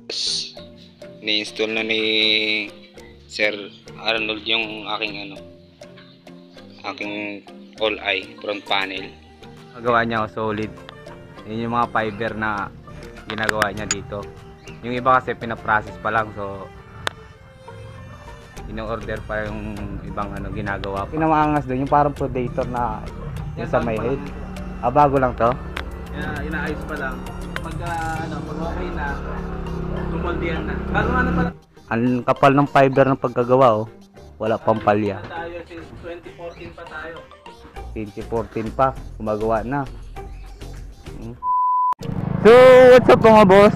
Ni-install na ni Sir Arnold yung aking all-eye front panel. Magawa niya solid. Yun yung mga fiber na ginagawa niya dito. Yung iba kasi pinaprocess pa lang, so ino-order pa yung ibang ginagawa pa. Pinamaangas doon yung parang predator na yung sa may head. Bago lang to? Inaayos pa lang. Pag okay na, tumoldihan na. Bago nga na pala. Ang kapal ng fiber ng pagkagawa, oh. Wala pang palya. Tayo since 2014 pa tayo. 2014 pa, gumagawa na. So, what's up mga boss?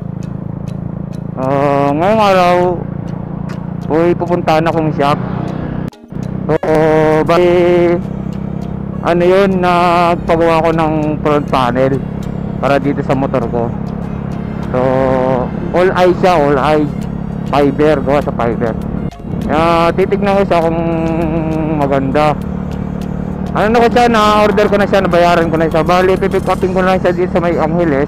Ngayong araw, pupuntahan akong shop. So, bali, yun, nagpagawa ko ng front panel para dito sa motor ko. So, all eye siya, all eye. Fiber, gawa sa fiber. Titignan ko siya kung maganda. Na ko siya, na-order ko na siya, nabayaran ko na siya. Bali, pipick upin ko na lang siya dito sa may Angeles.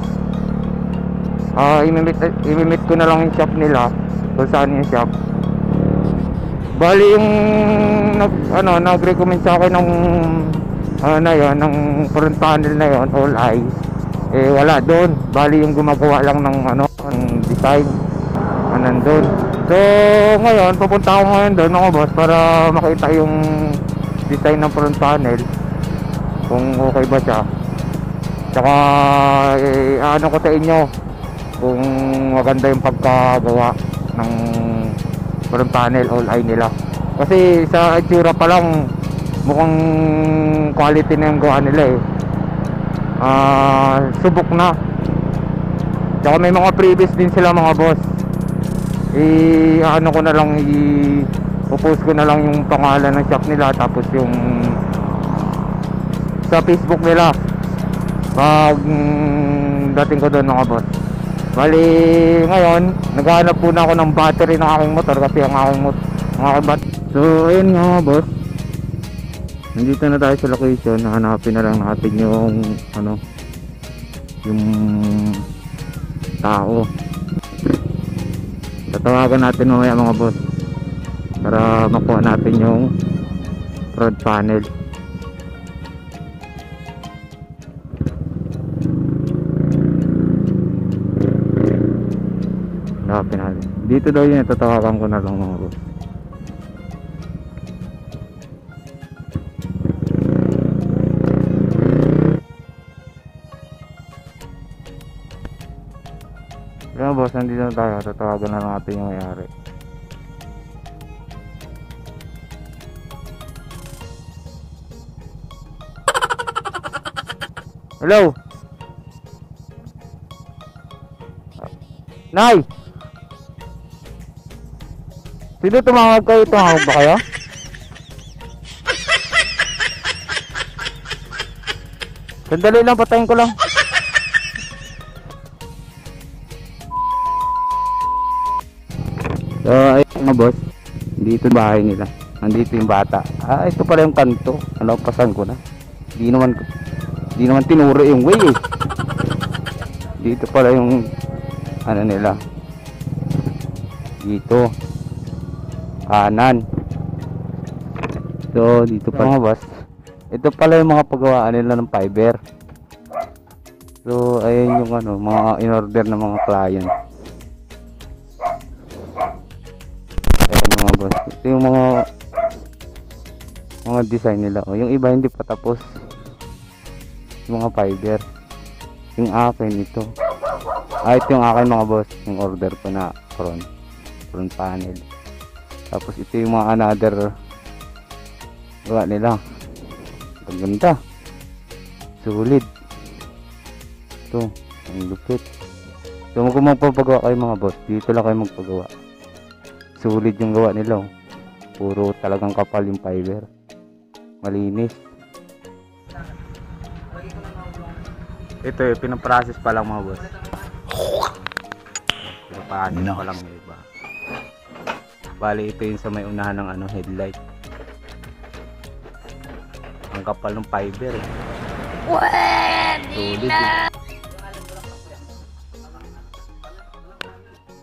Imimit ko na lang yung shop nila kung saan yung shop. Bali, yung nag-recommend sa akin ng ng front panel na yon, all eye, wala doon. Bali, yung gumagawa lang ng design nandun. So ngayon, pupunta ako ngayon doon mga boss para makita yung design ng front panel, kung okay ba siya. Tsaka ko sa inyo kung maganda yung pagkagawa ng front panel all eye nila. Kasi sa itsura pa lang mukhang quality na yung gawa nila subok na. Tsaka may mga previous din sila mga boss. Ko na lang, i-post ko na lang yung pangalan ng shop nila, tapos yung sa Facebook nila pag dating ko doon mga boss. Bali ngayon, naghahanap po na ako ng battery ng aking motor kasi ang aking battery. So ayun mga boss, nandito na tayo sa location. Hanapin na lang natin yung yung tao. Tatawagan natin mamaya mga boss para makuha natin yung front panel. Hanapin natin. Dito daw yun, tatawagan ko na lang mga boss. Kaya boss, nandito na tayo. Tatawagan na lang natin yung may-ari. Hello? Nay! Sino tumawag kayo? Tumawag ba kayo? Sandali lang, patayin ko lang. So ayun mga boss, dito bahay nila. Nandito yung bata. Ito pala yung kanto. Nalampasan ko na. Di naman tinuro yung way Dito pala yung nila. Dito kanan. So dito pa mga boss. Ito pala yung mga paggawaan nila ng fiber. So ayun yung mga in-order ng mga client. Ito yung mga design nila. Yung iba hindi pa tapos. Yung mga fiber. Yung akin ito. Ito yung akin mga boss. Yung order ko na front panel. Tapos ito yung mga another gawa nila. Ang ganda. Solid. Ito. Ang lupit. So kung magpapagawa kayo mga boss, dito lang kayo magpagawa. Sulit yung gawa nila. Puro talagang kapal yung fiber. Malinis. Ito yung pinaprocess pa lang mga boss. Pinaprocess pa lang yung iba. Bali ito yung sa may unahan ng headlight. Ang kapal ng fiber. Sulit.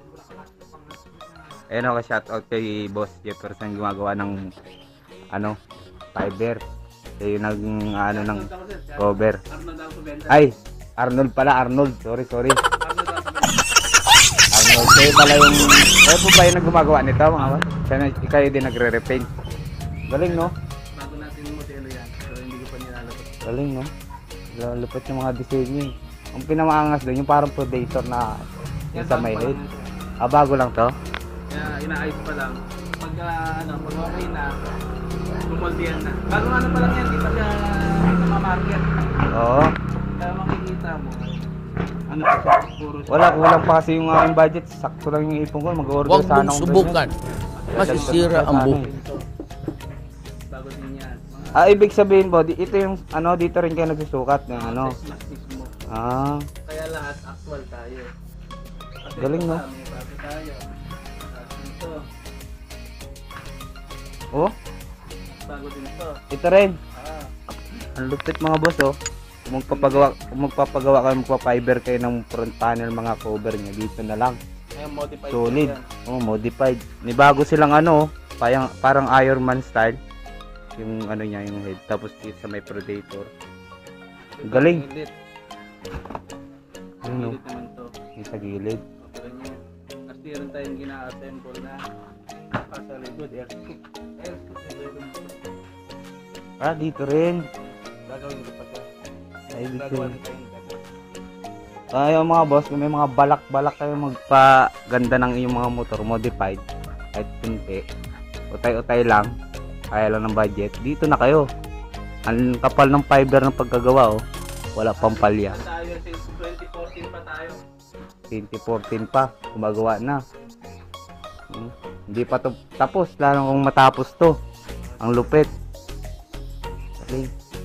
Ayun ako, shoutout kay Boss Jefferson gumagawa ng ano, fiber. Siya yung ano ng Arnold ako, sir. cover. Arnold ako sa benta. Ay, Arnold pala, Arnold. Sorry. Arnold ako sa benta. Arnold, kayo pala yung, kayo po ba yung gumagawa nito mga boss? Kayo din nagre-repaint. Galing no? Bago natin yung modelo yan. So hindi ko pa nilalabas. Galing no? Lupit yung mga disenyo eh. Ang pinamaangas doon, yung parang predator na yung sa may head. Bago lang to? Kaya inaayos pa lang. Pag pag okay na, lumoldian na. Bago ano pa lang yan, di pa siya namamarket. Oo. Kaya makikita mo. Ano pa siya, puro siya. Wala, kulang pa kasi yung aking budget. Sakto lang yung ipon ko. Mag-order Huwag sana mong akong subukan. ganyan. Masisira ang buhay. Bago din yan. Ibig sabihin po, ito yung ano, dito rin kayo nagsusukat ng ano. Mas mismo. Kaya lahat actual tayo. Kasi Galing, ito no? pa, may bago tayo. Tapos ito, Oh, bago din ito. ito rin. Ah, Ang lupit mga boss oh. Kung magpapagawa kayo, magpa-fiber kayo ng front panel mga cover niya, dito na lang. kaya modified Solid. yan. Oh, modified. May bago silang ano, parang Iron Man style. Yung ano niya, yung head. Tapos dito sa may predator. Galing. Gilid. Ano? Gilid naman to. Yung sa gilid. Okay rin yan. Kasi meron tayong gina-assemble na sa likod, air scoop. Air scoop na gawin mo. Dito rin. Gagawin ko pa siya. Ay, dito Gagawa rin. din tayong gagawin. Yung mga boss, kung may mga balak-balak kayo magpaganda ng iyong mga motor, modified, kahit kunti, utay-utay lang, kaya lang ng budget, dito na kayo. Ang kapal ng fiber ng pagkagawa, oh. Wala pang palya. Tayo since 2014 pa tayo. 2014 pa, gumagawa na. Hindi pa to tapos, lalo kung matapos to. Ang lupit. Okay.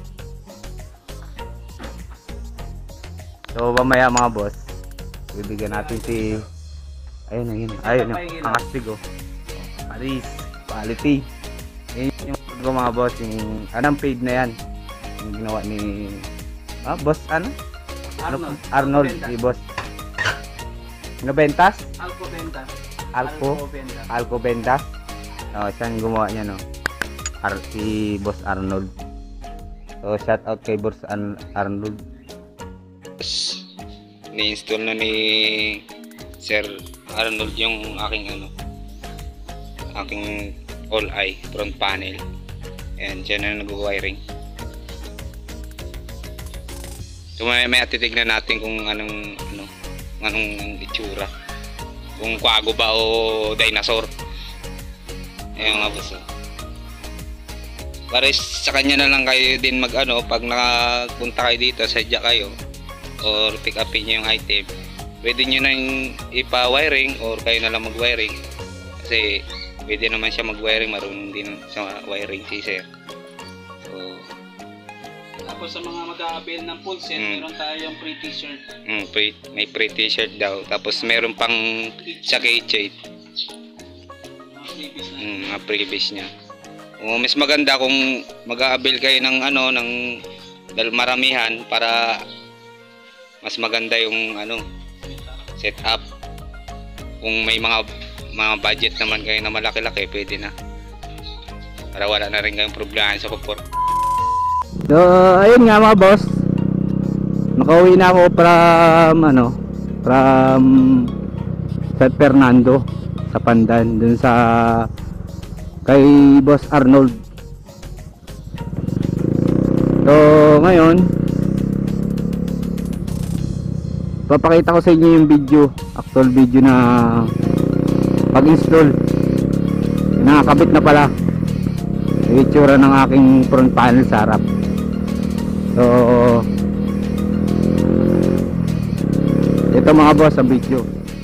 So, mamaya mga boss, bibigyan natin si... Ayun. Ang astig oh. Paris, quality. Yun yung mga boss, yung anong paid na yan. Yung ginawa ni... boss ano? Arnold, si boss. Nabentas? Alco Ventas. Alco? Ventas. Alco Bendas. Siya yung gumawa niya no. Si Boss Arnold. So shout out kay Boss Arnold. Ni-install na ni Sir Arnold yung aking all eye front panel. Ayan, siya na nag-wiring. So may atitignan natin kung anong itsura. Kung kwago ba o dinosaur. Ayan nga boss. Para sa kanya na lang kayo din pag nakapunta kayo dito, sadya kayo or pick upin nyo yung item, pwede nyo na yung ipa-wiring or kayo na lang mag-wiring kasi pwede naman siya mag-wiring, marunong din sa wiring si sir. So Tapos sa mga mag-a-avail ng full set, meron tayong free t-shirt. may free t-shirt daw, tapos meron pang sa keychain, mga freebies niya. Mas maganda kung mag-a-avail kayo ng maramihan para mas maganda yung setup. Kung may mga budget naman kayo na malaki-laki, pwede na. Para wala na rin kayong problema sa kupor. So, ayun nga mga boss. Nakauwi na ako from San Fernando sa Pandan, dun sa kay Boss Arnold. So, ngayon papakita ko sa inyo yung actual video na pag-install. Nakakabit na pala yung itsura ng aking front panel sa harap. So, ito mga boss ang video.